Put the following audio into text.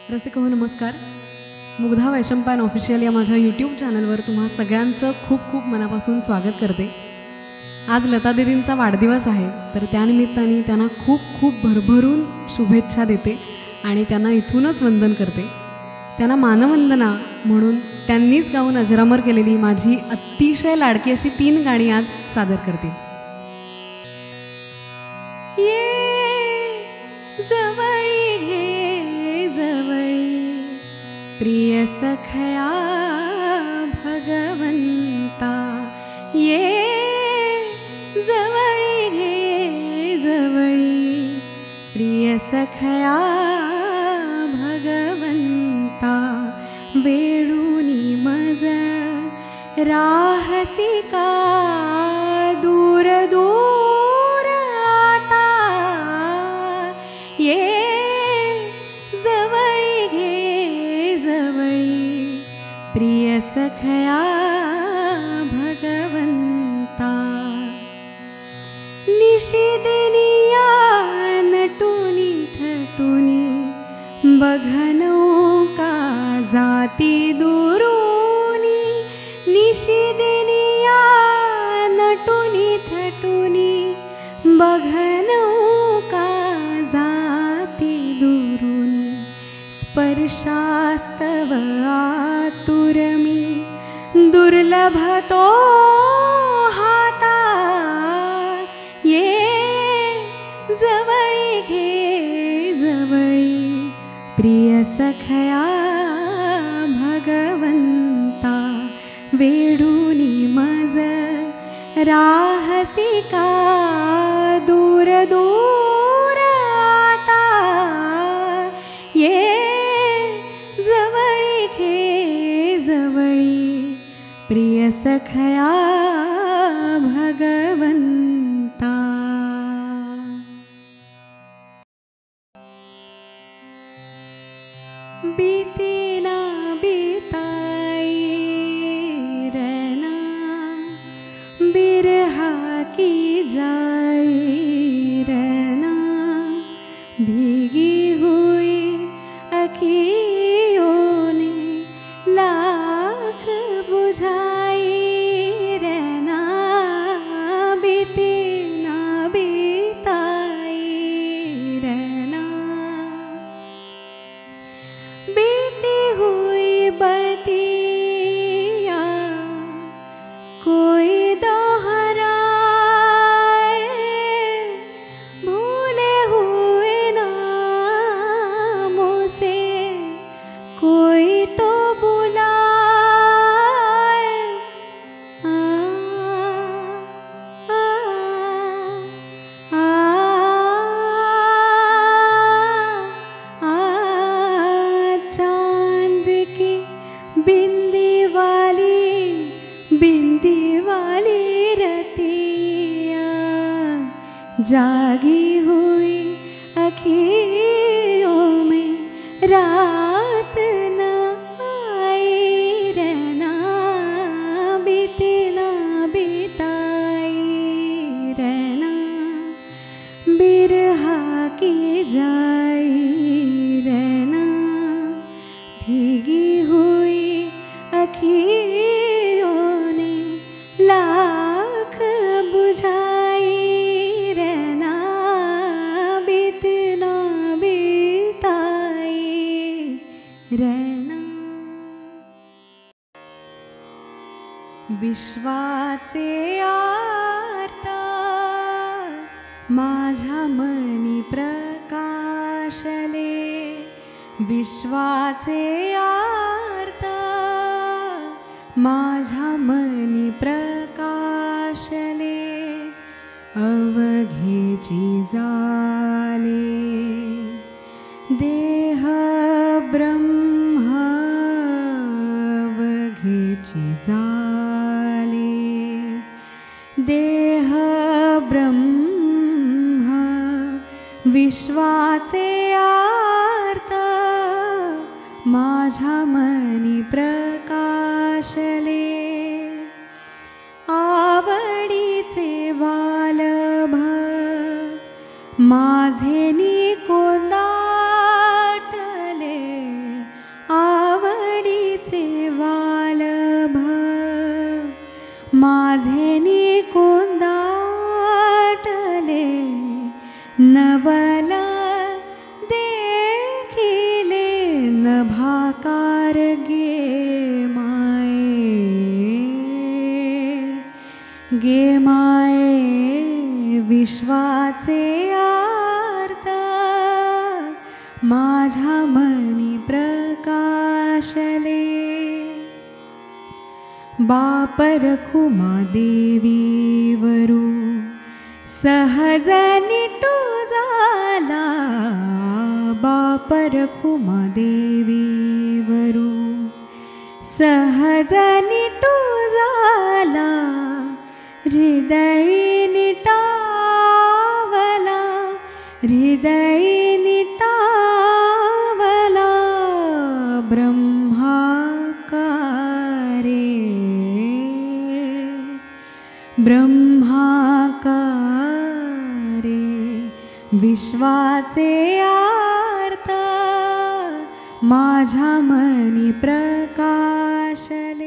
रसिक हो नमस्कार. मुग्धा वैशंपायन ऑफिशियल या माझ्या यूट्यूब चॅनलवर तुम्हा सगळ्यांचं खूप खूप मनापासून स्वागत करते. आज लता दीदींचा वाढदिवस आहे, तर त्यानिमित्ताने त्यांना खूप खूप भरभरून शुभेच्छा देते आणि त्यांना इथूनच वंदन करते. त्यांना मानवंदना म्हणून त्यांनीच गाऊन अजरामर केलेली माझी अतिशय लाडकी अशी 3 गाणी आज सादर करते. जवळी घे जवळी प्रिय सखया भगवंता, ये जवळी घे जवळी प्रिय सखया भगवंता, वेळूनी मज राहसी का दूर दूर आता, ये जवळी घे जवळी प्रिय सखया भगवंता, निशिदिनिया नटुनी थटुनी बघनो का जाती दुरुनी, निशिदिनिया नटुनी थटुनी बघनो का जाती दुरुनी, स्पर्शास्तव आतुरमी दुर्लभ तो हाता, ये जवळी घे जवळी प्रिय सखया भगवंता, वेडूनी मज राहसी का दूर दूर आता, ये जवळी घे जवळी प्रिय सखया भगवंता. बीती ना बीताई रना बिरहा की जाई रना, भीगी हुई अखियों ने लाख बुझाई रहना, बीती ना बीताई रहना, बीती हुई बतिया कोई दोहराए, भूले हुए नामों से कोई तो बुलाए, आ, आ, आ, आ, चांद की बिंदी वाली रतिया, जागी हुई अखियों में रात न आई रहना, बीती ना बीताई रहना, बिरहा की जाई रहना, भीगी हुई अखियों ने लाख बुझाई रहना, बीतना बीताई रहना. विश्वाचे आर्ता माझ्या मनी प्रकाशले, विश्वाचे आर्ता माझ्या मनी प्रकाशले, अवघेची जाले देह ब्रह्म, अवघेची जाले देह ब्रह्म, विश्वाचे आर्त माझ्या मनी प्रकाशले, आवडीचे वालभ माझे कोंदाटले, निराकार गे माये विश्वाचे आर्त माझ्या मनी प्रकाशले बाप रखुमा देवीवरू सहज निटू झाला बाप रखुमा देवीवरू सहज निटू झाला हृदय निटावला हृदय निटावला ब्रह्माकारे ब्रह्माकारे विश्वाचे आर्त माझ्या मनी प्रकाशले.